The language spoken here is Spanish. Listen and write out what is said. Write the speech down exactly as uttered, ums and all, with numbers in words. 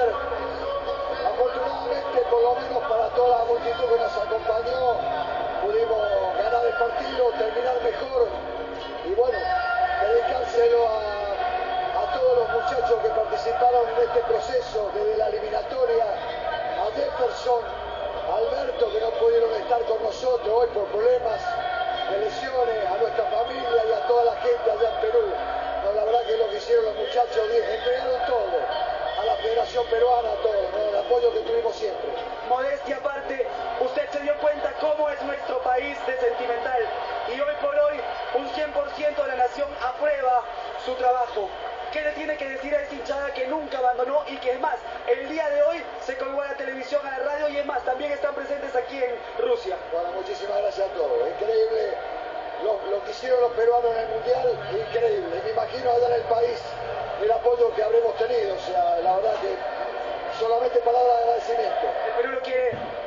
ganar. Afortunadamente, por lo menos para toda la multitud que nos acompañó, pudimos ganar el partido, terminar mejor y bueno, dedicárselo a, a todos los muchachos que participaron en este proceso desde la eliminatoria, a Jefferson, a Alberto, que no pudieron estar con nosotros hoy por problemas de lesiones, a nuestra familia y a toda la gente allá en Perú. No, la verdad que lo que hicieron los muchachos, entregaron todo, a la Federación Peruana, todo, ¿no? El apoyo que tuvimos siempre. Modestia aparte, usted se dio cuenta cómo es nuestro país de sentimental y hoy por hoy un cien por ciento de la nación aprueba su trabajo. ¿Qué le tiene que decir a esa hinchada que nunca abandonó y que es más, el día de hoy se colgó a la televisión, a la radio y es más, también están presentes aquí en Rusia? Bueno, muchísimas gracias a todos. Increíble lo, lo que hicieron los peruanos en el Mundial, increíble. Me imagino allá en el país el apoyo que habremos tenido. O sea, la verdad que solamente palabras de agradecimiento. El Perú lo quiere